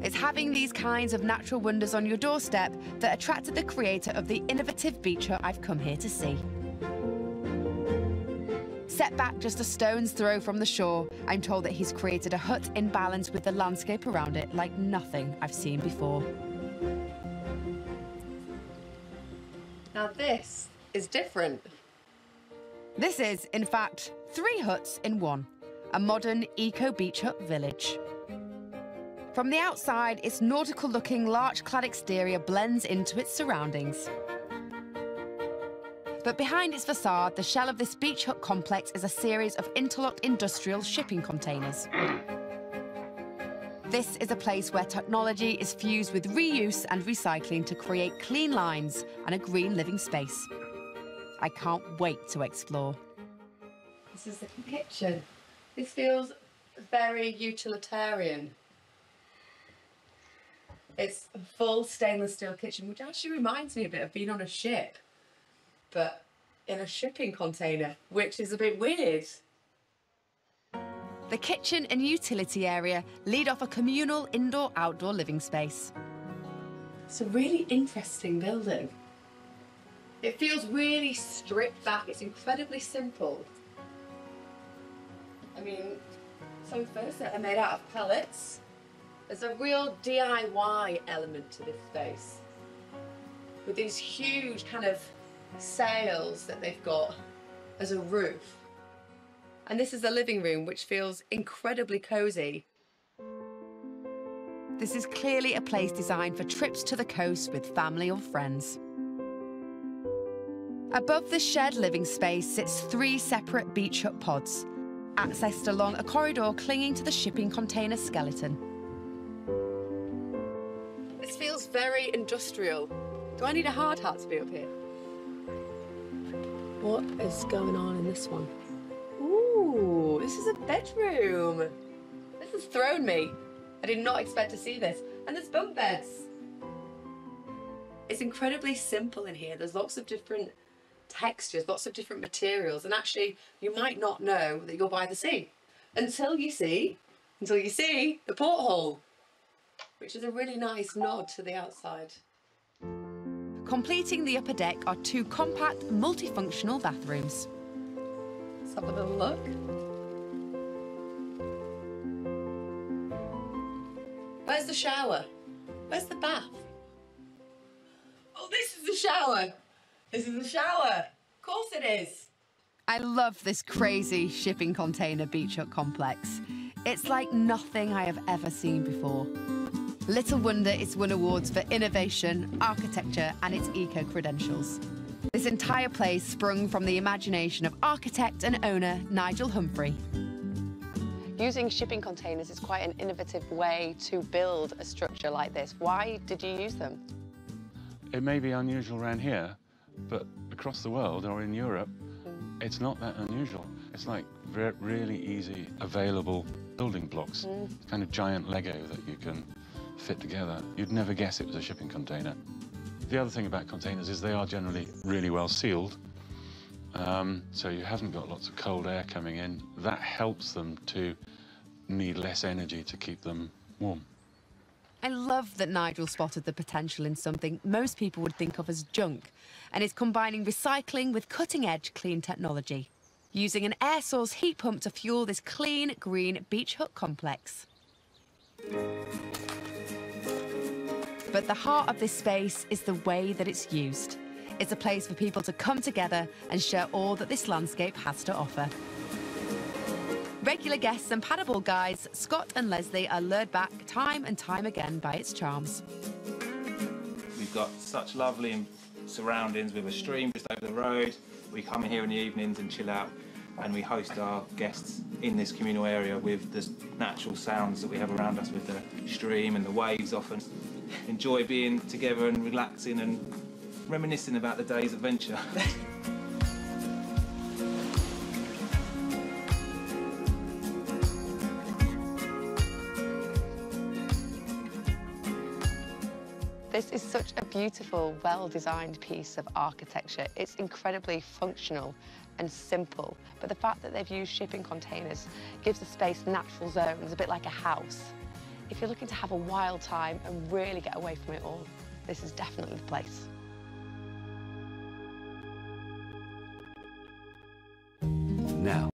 It's having these kinds of natural wonders on your doorstep that attracted the creator of the innovative beach hut I've come here to see. Set back just a stone's throw from the shore, I'm told that he's created a hut in balance with the landscape around it like nothing I've seen before. Now this is different. This is, in fact, 3 huts in one, a modern eco-beach hut village. From the outside, its nautical-looking, larch-clad exterior blends into its surroundings. But behind its facade, the shell of this beach hut complex is a series of interlocked industrial shipping containers. This is a place where technology is fused with reuse and recycling to create clean lines and a green living space. I can't wait to explore. This is the kitchen. This feels very utilitarian. It's a full stainless steel kitchen, which actually reminds me a bit of being on a ship, but in a shipping container, which is a bit weird. The kitchen and utility area lead off a communal indoor-outdoor living space. It's a really interesting building. It feels really stripped back. It's incredibly simple. I mean, some sofas that are made out of pellets. There's a real DIY element to this space, with these huge kind of sails that they've got as a roof. And this is the living room, which feels incredibly cozy. This is clearly a place designed for trips to the coast with family or friends. Above the shared living space sits 3 separate beach hut pods, accessed along a corridor clinging to the shipping container skeleton. This feels very industrial. Do I need a hard hat to be up here? What is going on in this one? Ooh, this is a bedroom. This has thrown me. I did not expect to see this. And there's bunk beds. It's incredibly simple in here. There's lots of different textures, lots of different materials, and actually you might not know that you're by the sea until you see the porthole, which is a really nice nod to the outside. Completing the upper deck are 2 compact, multifunctional bathrooms. Let's have a little look. Where's the shower? Where's the bath? Oh, this is the shower. This is the shower. Of course it is. I love this crazy shipping container beach hut complex. It's like nothing I have ever seen before. Little wonder it's won awards for innovation, architecture, and its eco-credentials. This entire place sprung from the imagination of architect and owner Nigel Humphrey. Using shipping containers is quite an innovative way to build a structure like this. Why did you use them? It may be unusual around here, but across the world or in Europe, it's not that unusual. It's like really easy, available building blocks. It's kind of giant Lego that you can fit together. You'd never guess it was a shipping container. The other thing about containers is they are generally really well sealed, so you haven't got lots of cold air coming in. That helps them to need less energy to keep them warm. I love that Nigel spotted the potential in something most people would think of as junk, and is combining recycling with cutting-edge clean technology, using an air source heat pump to fuel this clean, green beach hut complex. But the heart of this space is the way that it's used. It's a place for people to come together and share all that this landscape has to offer. Regular guests and paddleboard guides, Scott and Leslie, are lured back time and time again by its charms. We've got such lovely surroundings with a stream just over the road. We come in here in the evenings and chill out, and we host our guests in this communal area with the natural sounds that we have around us with the stream and the waves. Often enjoy being together and relaxing and reminiscing about the day's adventure. This is such a beautiful, well-designed piece of architecture. It's incredibly functional and simple, but the fact that they've used shipping containers gives the space natural zones, a bit like a house. If you're looking to have a wild time and really get away from it all, this is definitely the place. Now,